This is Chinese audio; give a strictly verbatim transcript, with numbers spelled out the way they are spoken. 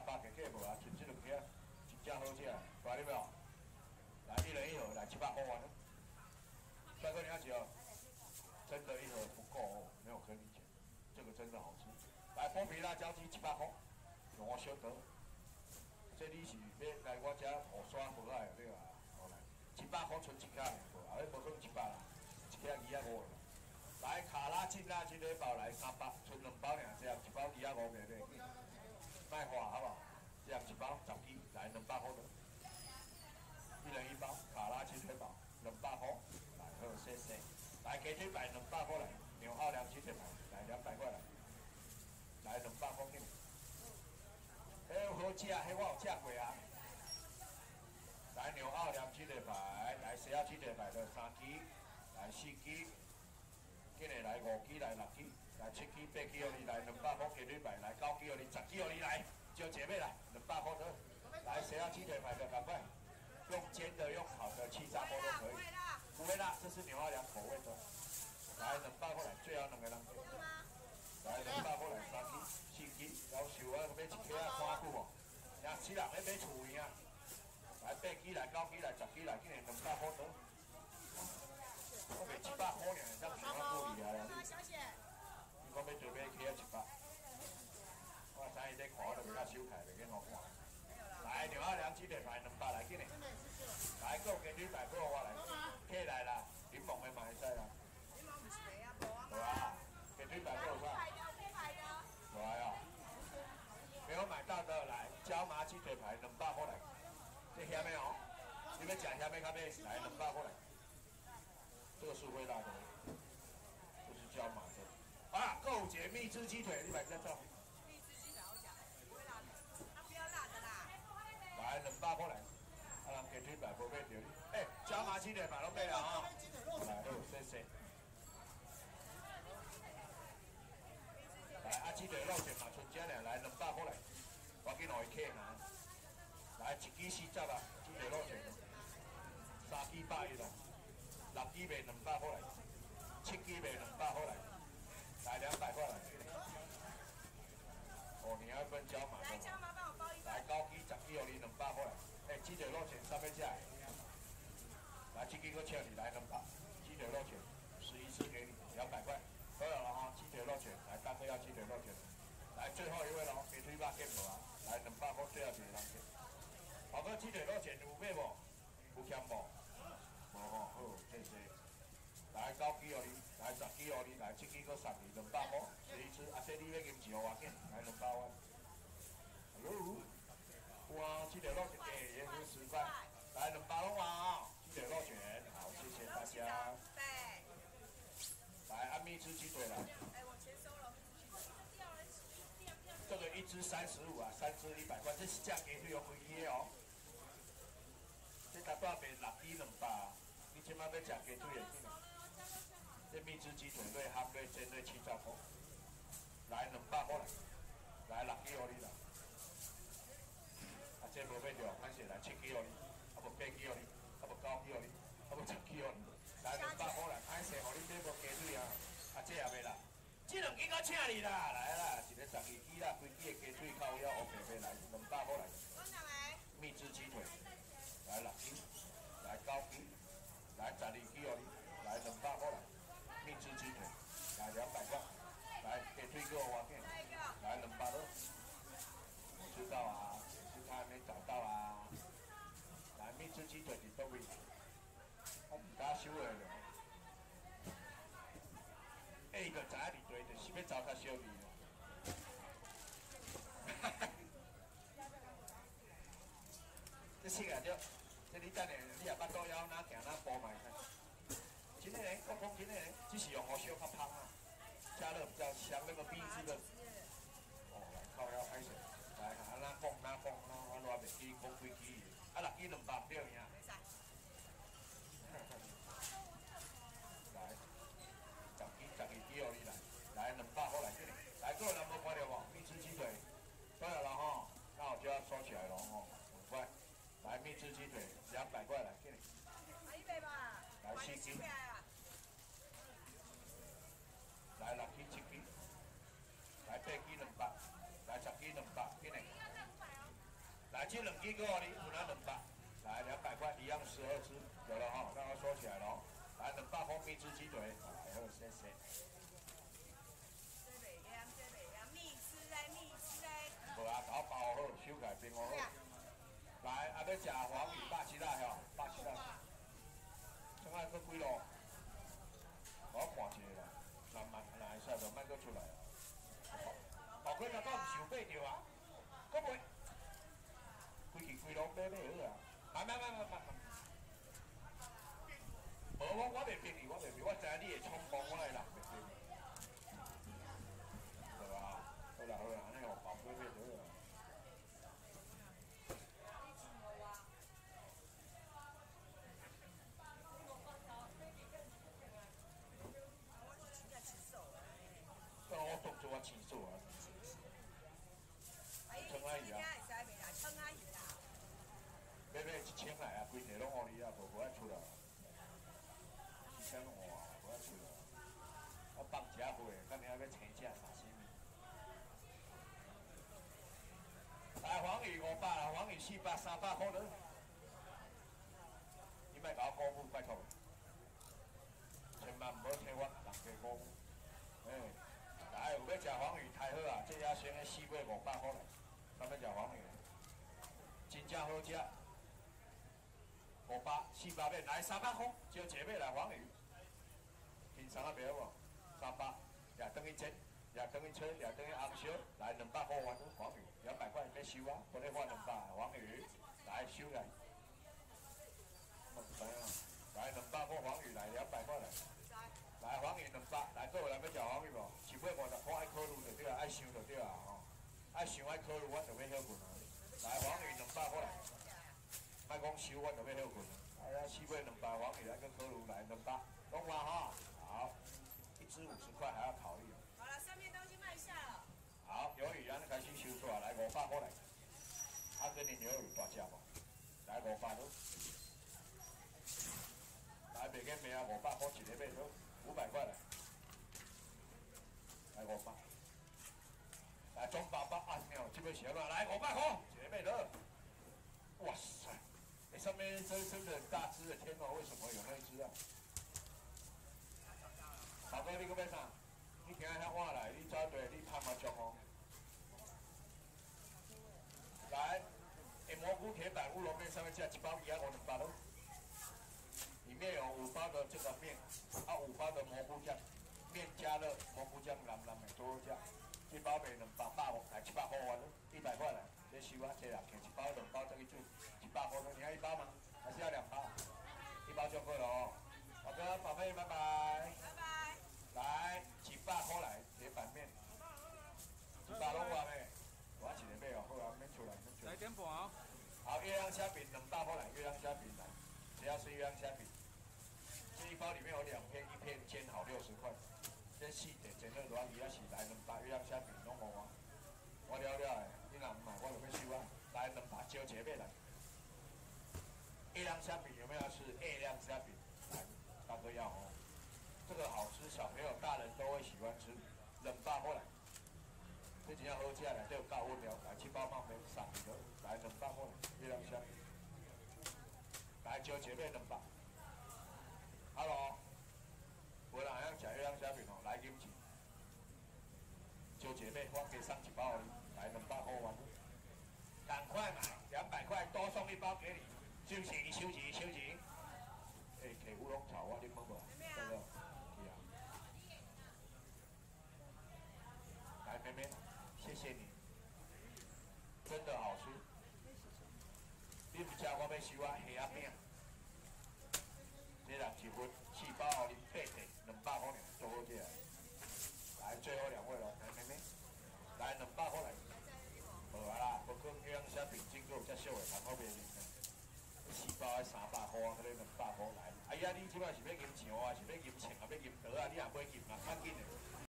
百加价无啊？剩这两只，真正好食，大你无？来一人一盒，来七百块完了。帅哥你要几盒？真的一盒不够哦，没有跟你讲，这个真的好吃。来剥皮辣椒鸡七百块，用我小得。这你是要来我遮互刷回来对吧？好来，七百块存一卡，后尾无剩一百啦，一卡二啊五。来卡拉金拉金礼包来三百，存两包尔，这样一包二啊五袂袂记。卖花好不好？这样一包十支，来两百块的，一人一包卡拉金礼包，两百块。来，好谢谢。来鸡腿排两百块来，牛奥良鸡腿排来两百块来，来两百块给你。迄好食，迄我有食过啊。来牛奥良鸡腿排，来西亚鸡腿排的三支，来四支。今日来五支，来六支，来七支、八支，互你来两百块鸡腿排，来九支，互你十支，互你来，就姐妹来两百块的，来谁要鸡腿排的赶快，用煎的、用烤的、气炸锅都可以。不会辣，这是牛奥良口味的。来两百块来，最后两个人。来两百块来三支、四支，要求我买一克啊，看久无？廿七人咧买厝边啊，来八支来、九支来、十支来，今日两百块的。我卖七百块尔，这样算我够厉害啦！你讲要做买起啊一百，我知伊在看，我就袂较收开，袂见好看。来，牛奥良鸡腿排两百来，紧嘞！来，够鸡腿排，够我来，起来啦！柠檬的嘛会使啦。柠檬唔是啊，无啊。有啊，鸡腿排够啥？有啊呀。没有买到的来，椒麻鸡腿排两百块来，这虾米哦？你要食虾米较买？来两百块来。这个是会辣的，这是椒麻的。啊，购姐蜜汁鸡腿，你买这照。蜜汁鸡腿好讲，不会辣的，它不要辣的啦。来，两百块来，啊，人鸡腿排无买到你。哎，椒麻鸡腿排都买了啊。来，好，谢谢。来，啊，鸡腿肉卷嘛，剩这俩，来两百块来，我给两客拿。来，一支四十啊，鸡腿肉卷，三支百一啦。六支卖两百块来，七支卖两百块来，来两百块来。哦，你要分椒麻的。来椒麻帮我包一份。来九支、十支，互你两百块来。哎，鸡腿肉卷三百只。来，这支个请你来两百，鸡腿肉卷十一支给你两百块。都有了哈，鸡腿肉卷，来大哥要鸡腿肉卷。来最后一位喽，鸡腿肉卷无啊？来两百块最后一个人给。好哥，鸡腿肉卷有买无？有欠无？无吼，好，谢谢。来九支互你，来十支互你，来七支搁送你两百块，十一支。啊，这你要银钱互我紧，来两百万。Hello， 哇，鸡腿肉卷，哎，也是十块，来两百拢啊！鸡腿肉卷，好，谢谢大家。对。来，按蜜汁鸡腿来。哎，我钱收了。这个一只三十五啊，三只一百块，这是价给会有回耶哦。这大半卖六支两百，你即摆要食鸡腿会紧。这蜜汁鸡腿类含类煎类七十块，来两百块来，来六支互你啦。啊，这无买着，咱是来七支互你，啊无八支互你，啊无九支互你，啊无十支互你，来两百块来，歹势互你买无鸡腿啊，啊这也袂啦。这两支我请你啦，来啦，一个十二支啦，规支的鸡腿靠腰 OK 袂来，两百块来。蜜汁鸡腿。来六支，来九支，来十二支互你，来两百块来，蜜汁鸡腿，来两百块，来鸡腿给我我给，来两百多，我知道啊，是他还没找到啊，来蜜汁鸡腿伫倒位？我唔敢收的了，哎，就知影伫对，就是要找较小味咯。这吃啊着。这你等下，你也捌倒腰哪行哪煲买看。真的嘞，我讲真的嘞，只是用火烧较香啊，加热比较香，那个蜜汁的。哦，来靠腰开始，来啊哪讲哪讲哪，我偌袂记讲几支，啊六支两百对呀。来，十支十二支互你来，来两百块来这里，来各位人无看到无？蜜汁鸡腿，对了吼，那我就要收起来了吼，很快。来蜜汁鸡腿两百块来，给你。啊，一百吧。来四支。来六支七支，来八支两百，来十支两百，给你。 来，这两支给我你，有哪两百？来，两百块，一样十二支，有了哈，让我收起来了。来，两百块蜜汁鸡腿，来，好，谢谢。 这袂咸，这袂咸，蜜汁嘞，蜜汁嘞。 无啊，搞包好，收起来冰好。来，啊，要食黄鱼百七啦，吼，百七啦。现在搁几路？我看一下啦，慢慢来一下就莫搁出来。哦，佢若搁毋想买着啊，搁袂，规期规路买买好啊，慢慢慢慢慢慢。无我我袂逼你，我袂逼，我知影你会冲动，我会人袂逼。对吧？好啦好啦，安尼哦，宝贝买着啊。我动作我清楚啊。청아이야。청아이啦。买买一千来啊，规地拢互你啊，无无爱出啦。四千五啊，无爱出啦。我放假货，看你要要请假啥物。来黄鱼五百啦，黄鱼四百、三百块了。你莫甲我辜负，拜托。千万唔好听我人家辜负。哎。来，有要食黄鱼太好啊！这遐先个四百五百块来，咱要食黄鱼，真正好食。五百、四百面来三百块，招一个来黄鱼。平常啊袂好无？三百，也等于煎，也等于吹，也等于红烧，来两百块完黄鱼，两百块要收啊！我咧换两百黄鱼，来收来。来两百块黄鱼来，两百块来。来黄鱼两百，来各位来要食黄鱼无？一百五十块爱考虑就对啊，爱想就对啊吼，爱想爱考虑，我就要休困啊。来黄鱼两百块来，莫讲收我就要休困。哎呀，四百两百黄鱼来个考虑来两百，懂吗哈？好，一只五十块还要考虑。 好了，上面东西卖下了。 好，鱿鱼咱开始收出来，来五百块来。啊，跟你鱿鱼大只无？来五百多。来袂见面啊，五百块一个买多。五百块来，来五百，来中八百啊秒，这边写嘛，来五百块，姐妹的，哇塞，哎、欸、上面这真的很大只的，天哪，为什么有那一只啊？大哥，你搁要啥？你今日遐晚来，你走对，你拍麻将哦。来，诶蘑菇铁板乌龙面上面加一包一样五两百咯。里面有五包的这个面，啊五包的蘑菇酱，面加热蘑菇酱蓝蓝的多酱，一包卖两百百五，来七百块完了，一百块来，这收啊，这人客一包两包这个做一百块，你要一包吗？还是要两包？一包就够了哦。好的，宝贝，拜拜。 拜拜。 来，一百块来铁板面，一百拢完没？我一个买哦，好啊，免出来，免出来。 来点盘哦。 好，月亮虾饼两百块来，月亮虾饼来，只要是月亮虾饼。这一包里面有两片，一片煎好六十块，这细点煎热软鱼要是来两百，月亮虾饼拢无啊。我了了的，你若唔买，我就要收啊。来两百招姐妹来。月亮虾饼有没有要吃？月亮虾饼，来，大哥要哦。这个好吃，小朋友、大人都会喜欢吃。两百块来，这几样好吃来，都有高温了，来七包放杯，三个，来两百块来，月亮虾饼。来招姐妹两百。Hello， 无人想食月亮虾饼哦，来饮钱。招姐妹，我给上一包而已，来两百块完。赶快买，两百块多送一包给你。休息休息休息。哎、欸，给乌龙草我你摸过来，这个，对啊。来，妹妹，谢谢你，真的好吃。你唔食我要收啊虾仔饼。这人一份四包互你八块，两百块尔，做好这。来，最后两位咯，来妹妹，来两百块来。无啊啦，不过月亮虾饼经过遮少的，通好袂哩。四包爱三百块，迄个两百块来。哎呀，你即摆是要银钱啊，是要银钱啊，要银刀啊？你也买银啊，较紧的。